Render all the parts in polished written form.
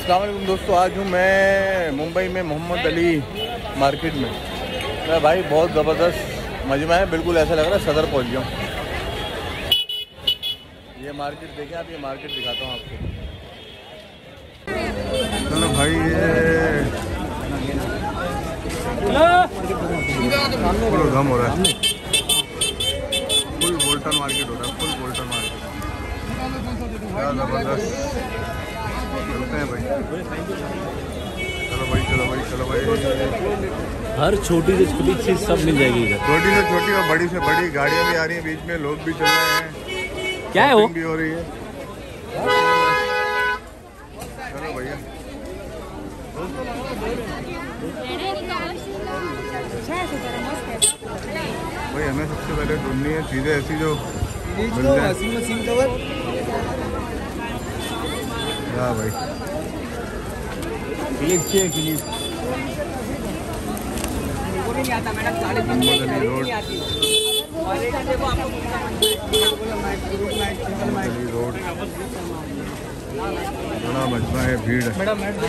अस्सलाम वालेकुम दोस्तों, आज हूँ मैं मुंबई में मोहम्मद अली मार्केट में। मैं भाई बहुत ज़बरदस्त मजमा है, बिल्कुल ऐसा लग रहा है सदर पहुँच गया हूँ। ये मार्केट देखें आप, ये मार्केट दिखाता हूँ आपको। चलो भाई, फुल गम हो रहा है, फुल बोल्टन मार्केट हो रहा है, फुल बोल्टन मार्केट। क्या ज़बरदस्त चलते हैं भाई। चलो भाई, चलो भाई, चलो भाई। हर छोटी से छोटी चीज़ सब मिल जाएगी इधर। छोटी से छोटी और बड़ी से बड़ी गाड़ियाँ भी आ रही हैं, बीच में लोग भी चल रहे हैं। क्या है वो भी हो रही है। चलो भैया, भाई हमें सबसे पहले ढूंढनी है चीज़ें ऐसी जो मिल जाए। हाँ भाई, क्लिप चाहिए, क्लिप। रोड बड़ा मजमा है, भीड़ है।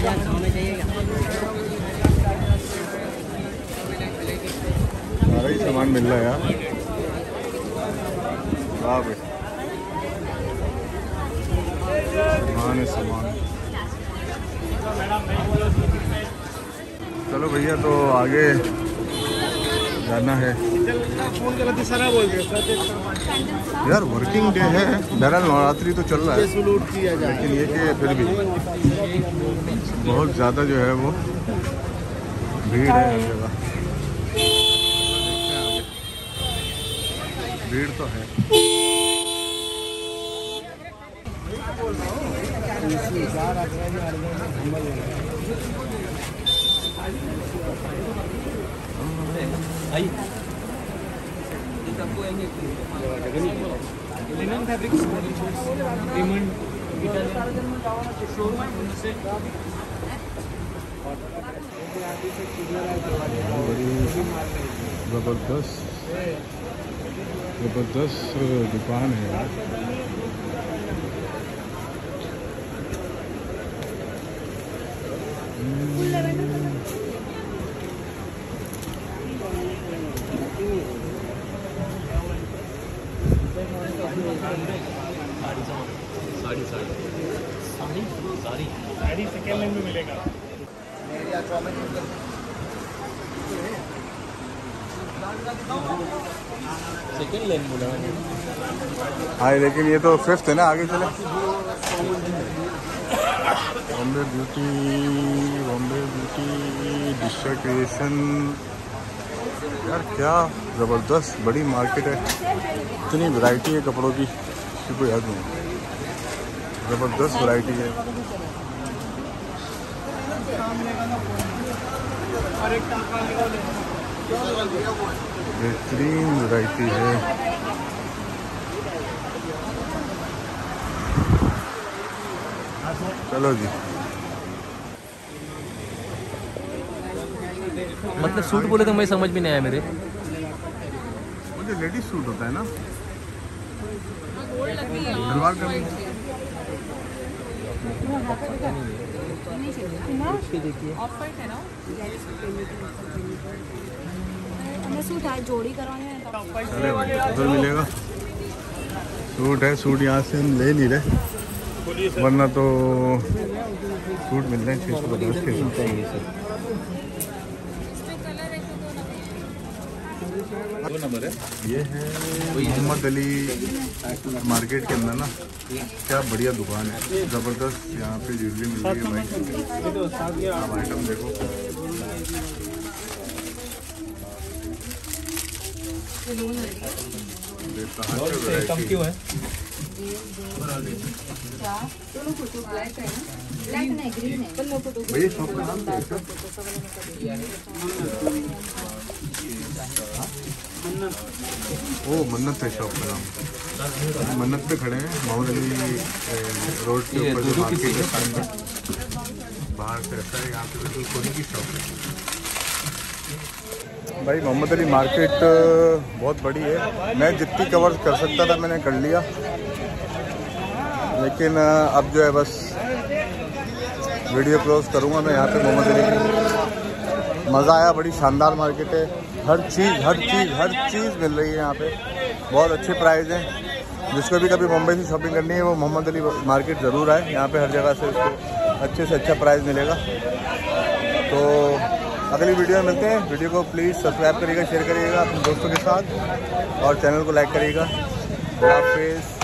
सारा ही सामान मिल रहा है यार। हाँ भाई, सामान है सामान। चलो भैया, तो आगे जाना है यार। वर्किंग डे है, बहरहाल नवरात्रि तो चल रहा है, लेकिन ये कि फिर भी बहुत ज़्यादा जो है वो भीड़ है हर जगह। भीड़ तो है। लिनन फैब्रिक्स जबरदस्त जबरदस्त दुकान है यार। साड़ी सेकेंड लाइन में मिलेगा। सेकेंड लाइन बोला हाँ, लेकिन ये तो फिफ्थ है ना, आगे चले। बॉम्बे ब्यूटी डिस्ट्रिक्ट क्रिएशन यार, क्या ज़बरदस्त बड़ी मार्केट है। इतनी वैरायटी है कपड़ों की, किसी को याद नहीं। ज़बरदस्त वैरायटी है। बेहतरीन वैरायटी है। चलो जी, मतलब सूट बोले तो मैं समझ में नहीं आया मेरे। मुझे लेडीज सूट होता है ना, सलवार कमीज। जोड़ी करवाने अरे भाई, उधर मिलेगा सूट है। सूट यहाँ से हम ले नहीं रहे, वरना तो सूट मिल रहे हैं 650 के सूट चाहिए सर। दो नंबर है ये है मोहम्मद अली मार्केट के अंदर ना। क्या बढ़िया दुकान है, ज़बरदस्त। यहाँ पे ज्वेलरी मिल रही है भाई। आप आइटम देखो, कम क्यों है? भैया शॉप का नाम क्या है? ओ मन्नत है शॉप का नाम। मन्नत पे खड़े हैं, मोहम्मद अली रोड के ऊपर जो मार्केट है सामने। बाहर से ऐसा है, यहाँ पे बिल्कुल खुद की शॉप है भाई। मोहम्मद अली मार्केट बहुत बड़ी है। मैं जितनी कवर कर सकता था मैंने कर लिया, लेकिन अब जो है बस वीडियो क्लोज करूँगा मैं यहाँ पे मोहम्मद अली की। मज़ा आया, बड़ी शानदार मार्केट है, हर चीज़ मिल रही है यहाँ पे, बहुत अच्छे प्राइस हैं। जिसको भी कभी मुंबई से शॉपिंग करनी है वो मोहम्मद अली मार्केट ज़रूर आए, यहाँ पे हर जगह से उसको अच्छे से अच्छा प्राइस मिलेगा। तो अगली वीडियो में मिलते हैं। वीडियो को प्लीज़ सब्सक्राइब करिएगा, शेयर करिएगा अपने दोस्तों के साथ और चैनल को लाइक करिएगा। अल्लाह हाफिज़।